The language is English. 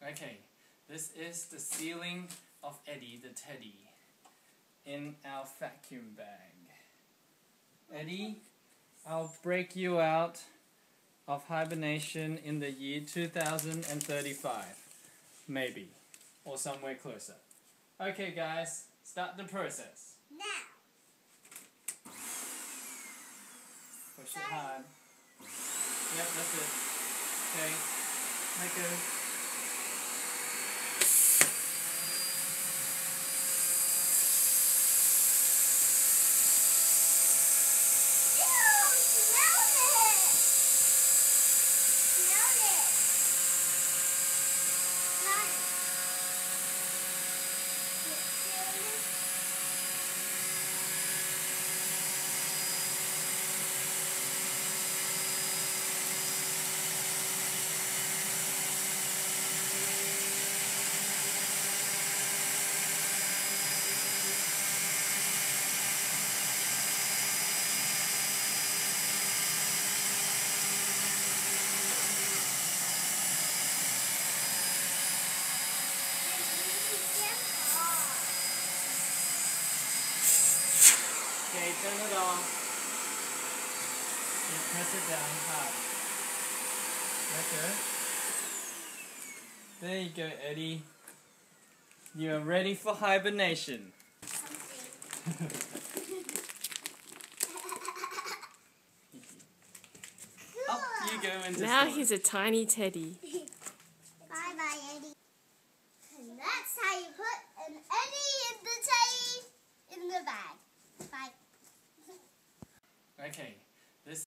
Okay, this is the ceiling of Eddie the teddy in our vacuum bag. Eddie, I'll break you out of hibernation in the year 2035. Maybe. Or somewhere closer. Okay guys, start the process. Now. Push it hard. Yep, that's it. Okay, let go. Okay, turn it on. Yeah, press it down hard. Let go. There you go, Eddie. You're ready for hibernation. Up you go into Now storage. he's a tiny teddy.